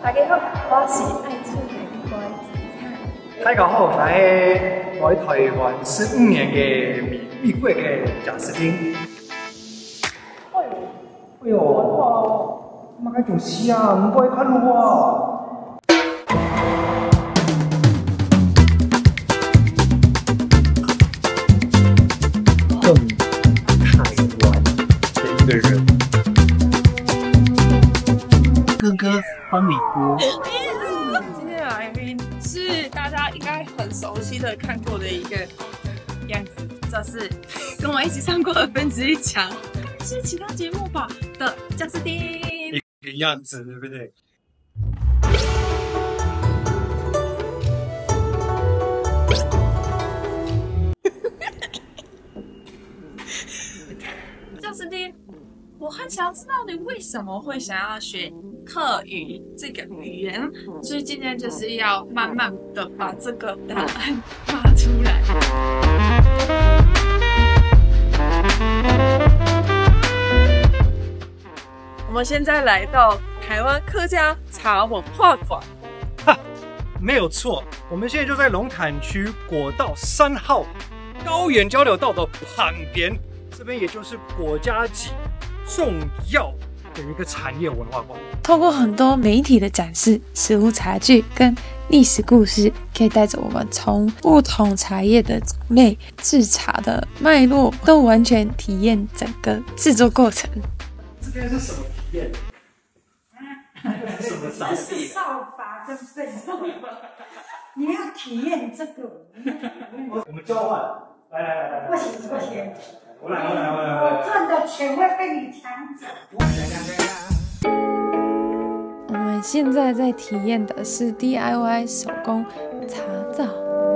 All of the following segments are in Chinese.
大家好，我是爱出名的子灿。 大家好，我是来台湾15年的美国的贾斯汀。哎呦，妈个做事啊，唔该看我。 更台湾的一个人，哥哥帮你播。 今天的来宾是大家应该很熟悉的看过的一个样子，这是跟我一起上过《1%强》是其他节目吧的贾斯汀。 一个样子，对不对？ 贾斯汀，我很想知道你为什么会想要学客语这个语言，所以今天就是要慢慢的把这个答案发出来。我们现在来到台湾客家茶文化馆， 没有错，我们现在就在龙潭区国道3号高原交流道的旁边，这边也就是国家级重要的一个产业文化馆。 透过很多媒体的展示、食物茶具跟历史故事，可以带着我们从不同茶叶的种类、制茶的脉络，都完全体验整个制作过程。 这边是什么体验？什么啥？ 是扫把跟背后，你要体验这个。 我们交换，来， 不行不行， 我来， 我赚的钱会被你抢走。 我们现在在体验的是 DIY 手工茶皂。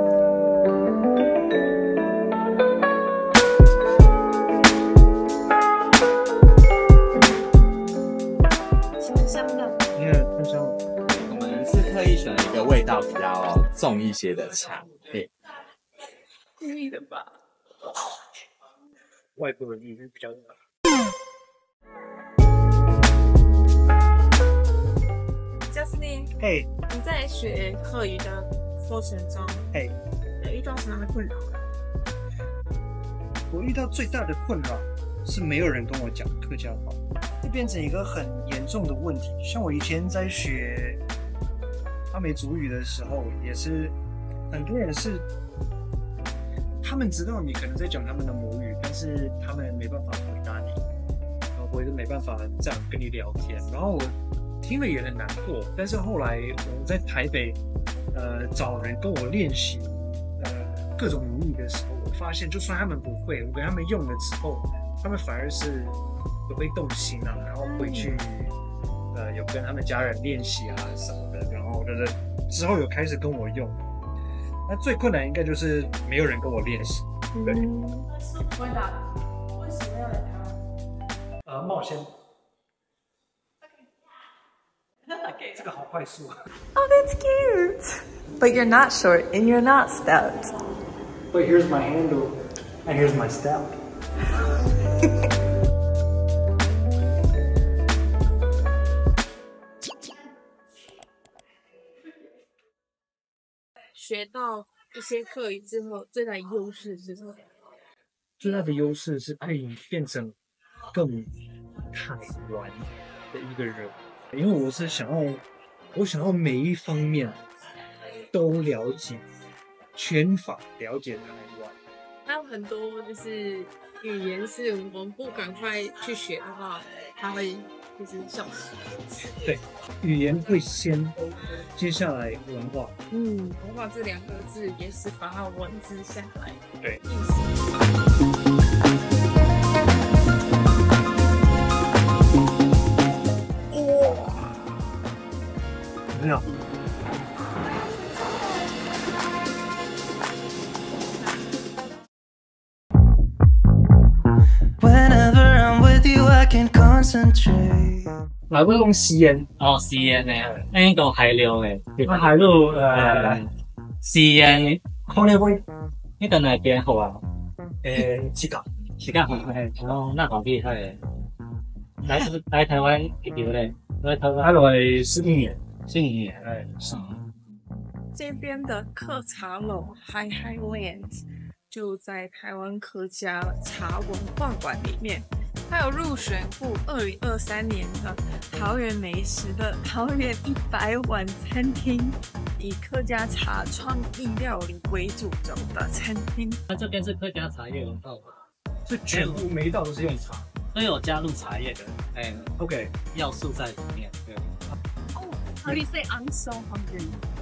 香的。 很香。 我们是特意选了一个味道比较重一些的茶，对， 故意的吧？ 外国人语比较。 贾斯汀， 嘿， 你在学客语的过程中， 嘿， 有遇到什么样的困扰？ 我遇到最大的困扰是没有人跟我讲客家话，这变成一个很严重的问题。像我以前在学阿美族语的时候，也是很多人是，他们知道你可能在讲他们的母语，但是他们没办法回答你，然后我也没办法这样跟你聊天，然后我听了也很难过。但是后来我在台北，找人跟我练习，各种母语的时候，我发现就算他们不会，我给他们用了之后，他们反而是有被动心啊，然后回去，有跟他们家人练习啊什么的，然后就是之后有开始跟我用。那最困难应该就是没有人跟我练习。对。 回答，为什么要来台湾？ 冒险。 Okay. 这个好快速。 Oh, that's cute. But you're not short and you're not stout. But here's my handle, and here's my stout. 学到一些客语之后，最大的优势是什么？ 最大的优势是可以变成更台湾的一个人，因为我想要每一方面都了解，全法了解台湾。 还有很多就是语言是我们不赶快去学的话，它会就是消失。 对，语言会先，接下来文化。 文化这2个字也是把它文字下来。 对。 意思。 怎么样？ 嗱，嗰種試煙， 哦，試煙咧，呢個係料嘅， 我喺度試煙， 康呢位呢個係邊號啊？ 資格， 時間好係，哦，那好厲害誒！來台灣幾久咧？來台灣喺度係15年， 悉尼， 哎，是。 这边的客茶楼 High Highlands 就在台湾客家茶文化馆里面，它有入选过2023年的桃园美食的桃园100碗餐厅，以客家茶创意料理为主轴的餐厅。 它这边是客家茶叶文化馆， 所以全部每一道都是用茶。 都有加入茶叶的， OK， 要素在里面。对。 How do you say I'm so hungry？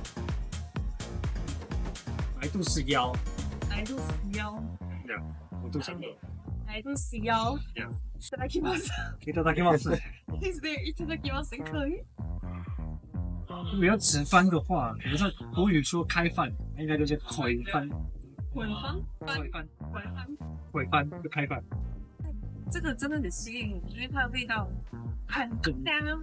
来肚是腰， 来肚是腰， 我肚想饿。 来肚是腰。いただきます。 いただきます。 Is there いただきます可以？ 如果要直翻的话，比如说国语说开饭，那应该就是回翻。 回翻， 回翻， 回翻， 回翻就开饭。 这个真的很吸引我，因为它的味道很香。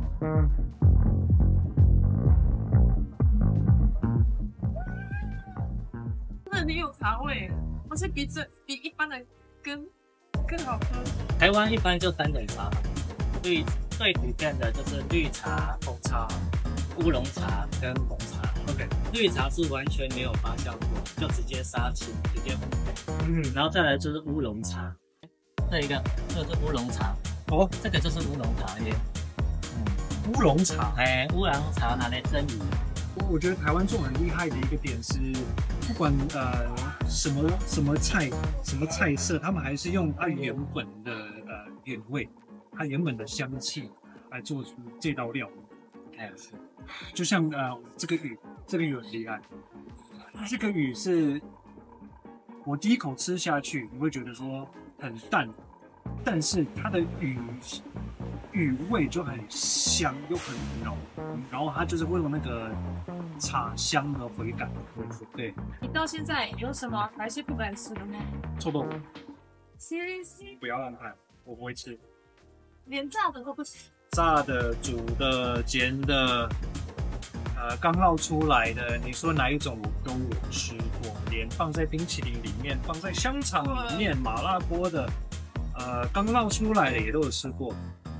真的很有茶味，而且比一般的更好喝。 台湾一般就3种茶，最普遍的就是绿茶、红茶、乌龙茶跟红茶。OK， 绿茶是完全没有发酵过，就直接杀青，直接烘焙。然后再来就是乌龙茶。这个是乌龙茶哦， 这个就是乌龙茶叶。 乌龙茶， 乌龙茶拿来蒸鱼。 我觉得台湾做很厉害的一个点是，不管什么菜色，他们还是用它原本的原味，它原本的香气来做出这道料理。 是， 就像这个鱼很厉害，这个鱼是我第一口吃下去，你会觉得说很淡，但是它的鱼味就很香又很浓，然后它就是会有那个茶香的回甘。对， 你到现在有什么还是不敢吃的吗？ 臭豆腐 ？Seriously？ 不要乱看，我不会吃。 连炸的都不行？ 炸的、煮的、煎的，刚烙出来的，你说哪一种我都有吃过，连放在冰淇淋里面、放在香肠里面、麻辣锅的，刚烙出来的也都有吃过。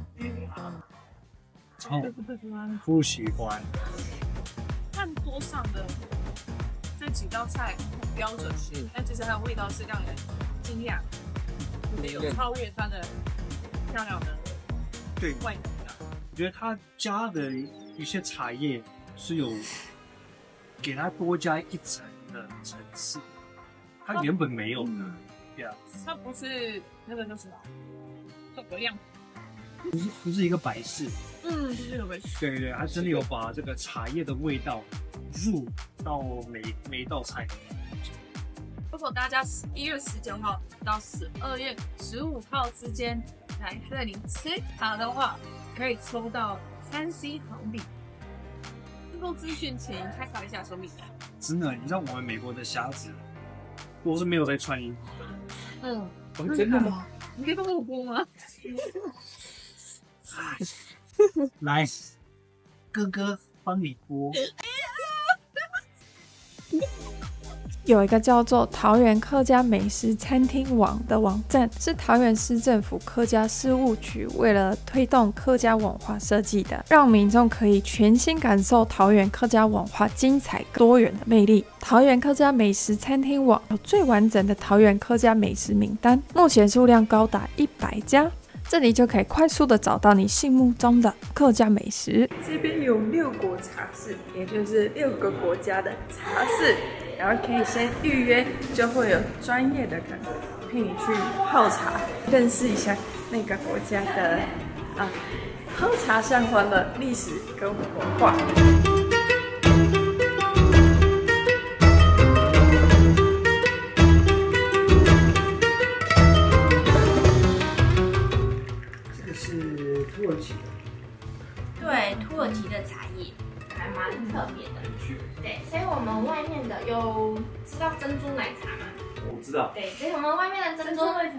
不喜欢。 看桌上的这几道菜很标准，但其实它的味道是让人惊讶，有超越它的漂亮的外表。 我觉得它加的一些茶叶是有给它多加一层的层次，它原本没有的。 它不是那个叫什么诸葛亮， 不是一个摆饰。 不是一个摆饰。 对，它真的有把这个茶叶的味道入到每一道菜。 如果大家1月19号到12月15号之间来这里吃茶的话，可以抽到3C 好礼。更多资讯请参考一下说明栏。 真的，你知道我们美国的虾子都是没有在穿衣服的。 真的吗？你可以帮我播吗？ 来，哥哥帮你播。 有一个叫做桃园客家美食餐厅网的网站，是桃园市政府客家事务局为了推动客家文化设计的，让民众可以全心感受桃园客家文化精彩多元的魅力。桃园客家美食餐厅网有最完整的桃园客家美食名单，目前数量高达100家。这里就可以快速的找到你心目中的客家美食。 这边有6国茶室，也就是6个国家的茶室，然后可以先预约，就会有专业的人陪你去泡茶，认识一下那个国家的喝茶相关的历史跟文化。 土耳其的， 对，土耳其的茶叶还蛮特别的。对，所以我们外面的有知道珍珠奶茶吗？ 我知道。 对，所以我们外面的珍珠，我们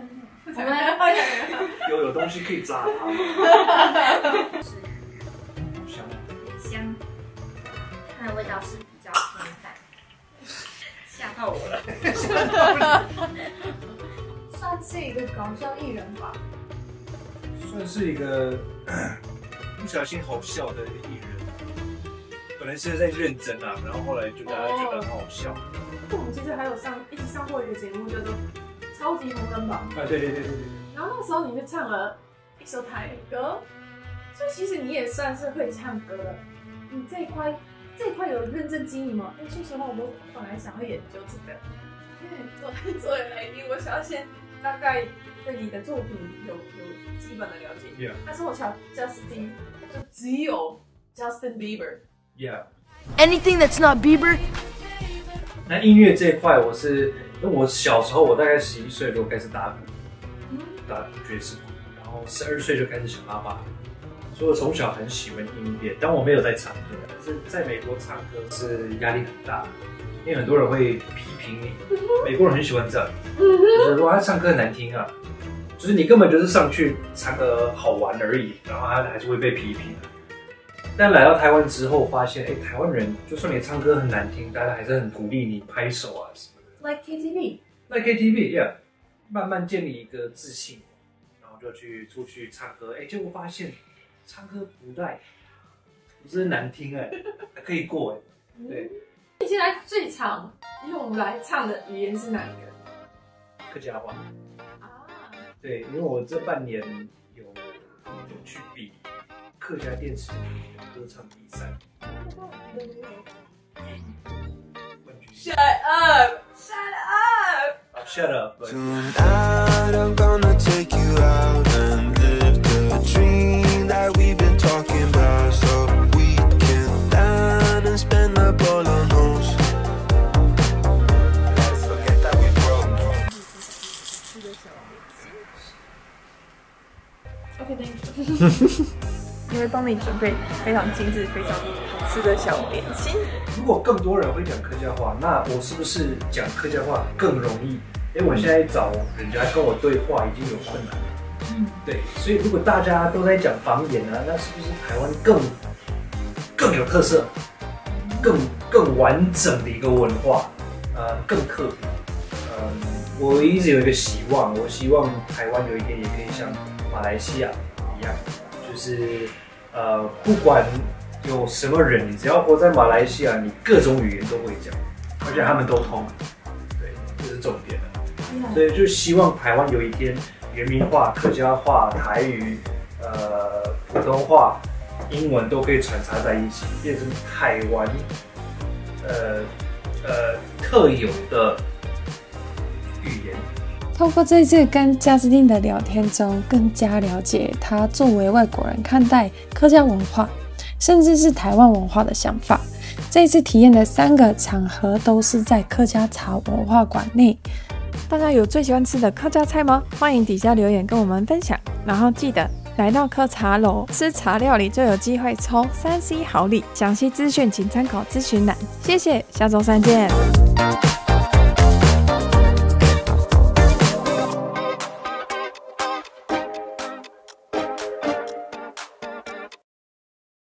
有东西可以炸它。 很香，它的味道是比较偏淡。吓到我了。算是一个搞笑艺人吧。 算是一个不小心好笑的艺人。 本来是在认真啊，然后后来就大家觉得很好笑。 我们其实还有一起上过一个节目叫做《超级红人榜》。 啊，对。 然后那时候你就唱了一首台语歌，所以其实你也算是会唱歌的。你这一块有认真经营吗？说实话，我本来想要研究这个，因为作为来宾，我想要先大概对你的作品有基本的了解。 Yeah. 但是我瞧 Justin 就只有 Justin Bieber。 Yeah. Anything that's not Bieber. 那音乐这一块，因为我小时候我大概11岁就开始打鼓，打爵士鼓，然后12岁就开始小喇叭，所以我从小很喜欢音乐，但我没有在唱歌。但是在美国唱歌是压力很大，因为很多人会批评你，美国人很喜欢这样，就是说他唱歌很难听啊，就是你根本就是上去唱歌好玩而已，然后他还是会被批评。但来到台湾之后，发现台湾人就算你唱歌很难听，大家还是很鼓励你拍手啊什么的。 Like KTV。Like KTV， 慢慢建立一个自信，然后就出去唱歌，结果发现唱歌不是难听还可以过对。 你现在最常用来唱的语言是哪一个？ 客家话。 啊。 对，因为我这半年有去比客家电视歌唱比赛。 Shut up! Shut up! Shut up! Tonight I'm gonna take you out and live the dream that we've been talking about, so we can dine and spend up all our nights. Let's forget that we broke. Okay, thank you. 因为帮你准备非常精致、非常好吃的小点心。 如果更多人会讲客家话，那我是不是讲客家话更容易？我现在找人家跟我对话已经有困难了。对，所以如果大家都在讲方言啊，那是不是台湾更有特色、更完整的一个文化？更特别。我一直有一个希望，我希望台湾有一天也可以像马来西亚一样。就是不管有什么人，你只要活在马来西亚，你各种语言都会讲，而且他们都通。对，这是重点的。所以就希望台湾有一天，原民话、客家话、台语、普通话、英文都可以穿插在一起，变成台湾特有的语言。 透过这次跟加斯汀的聊天中，更加了解他作为外国人看待客家文化，甚至是台湾文化的想法。这一次体验的3个场合都是在客家茶文化馆内。大家有最喜欢吃的客家菜吗？欢迎底下留言跟我们分享。然后记得来到客茶楼吃茶料理就有机会抽3C 好礼，详细资讯请参考资讯栏。谢谢，下周3见。